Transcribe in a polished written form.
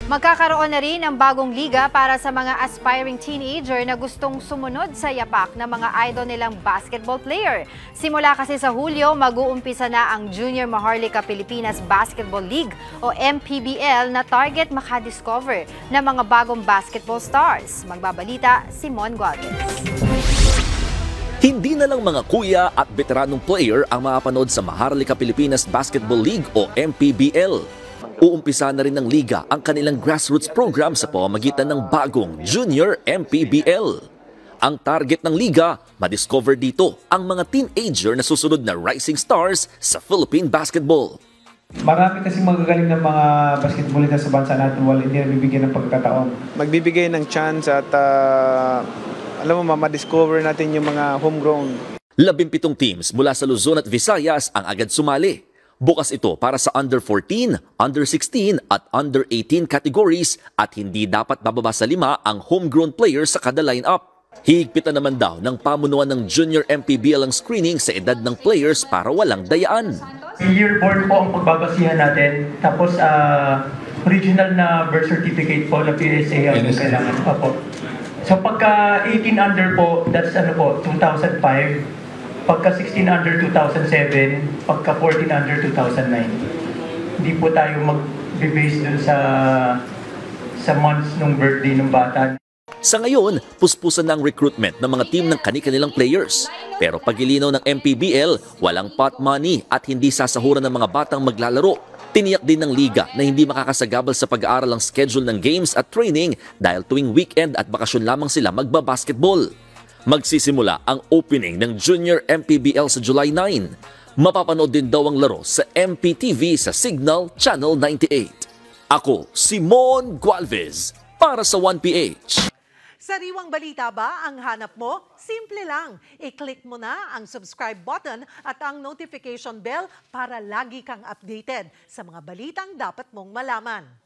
Magkakaroon na rin ng bagong liga para sa mga aspiring teenager na gustong sumunod sa yapak ng mga idol nilang basketball player. Simula kasi sa Hulyo, mag-uumpisa na ang Junior Maharlika Pilipinas Basketball League o MPBL na target makadiscover ng mga bagong basketball stars. Magbabalita si Mon Gualvez. Hindi na lang mga kuya at veteranong player ang mapapanood sa Maharlika Pilipinas Basketball League o MPBL. Uumpisa na rin ng liga ang kanilang grassroots program sa pamamagitan ng bagong Junior MPBL. Ang target ng liga, madiscover dito ang mga teenager na susunod na rising stars sa Philippine basketball. Marami kasi magagaling ng mga basketballista sa bansa natin while hindi nabibigyan ng pagkakataon. Magbibigay ng chance at alam mo, ma-discover natin yung mga homegrown. 17 teams mula sa Luzon at Visayas ang agad sumali. Bukas ito para sa under 14, under 16 at under 18 categories at hindi dapat bababa sa 5 ang homegrown players sa kada lineup. Higpitan naman daw ng pamunuan ng Junior MPBL ang screening sa edad ng players para walang dayaan. Yearborn po ang pagbabasihan natin. Tapos original na birth certificate po na PSA ang kailangan pa po. So pagka 18 under po, that's 2005. Pagka 16 under 2007, pagka 14 under 2009. Hindi po tayo mag-base dun sa months ng birthday ng bata. Sa ngayon, puspusan na ang recruitment ng mga team ng kani-kanilang players. Pero pagilinaw ng MPBL, walang pot money at hindi sasahuran ng mga batang maglalaro. Tiniyak din ng liga na hindi makakasagabal sa pag-aaral ang schedule ng games at training dahil tuwing weekend at bakasyon lamang sila magbabasketball. Magsisimula ang opening ng Junior MPBL sa July 9. Mapapanood din daw ang laro sa MPTV sa Signal Channel 98. Ako, si Mon Gualvez, para sa 1PH. Sariwang balita ba ang hanap mo? Simple lang. I-click mo na ang subscribe button at ang notification bell para lagi kang updated sa mga balitang dapat mong malaman.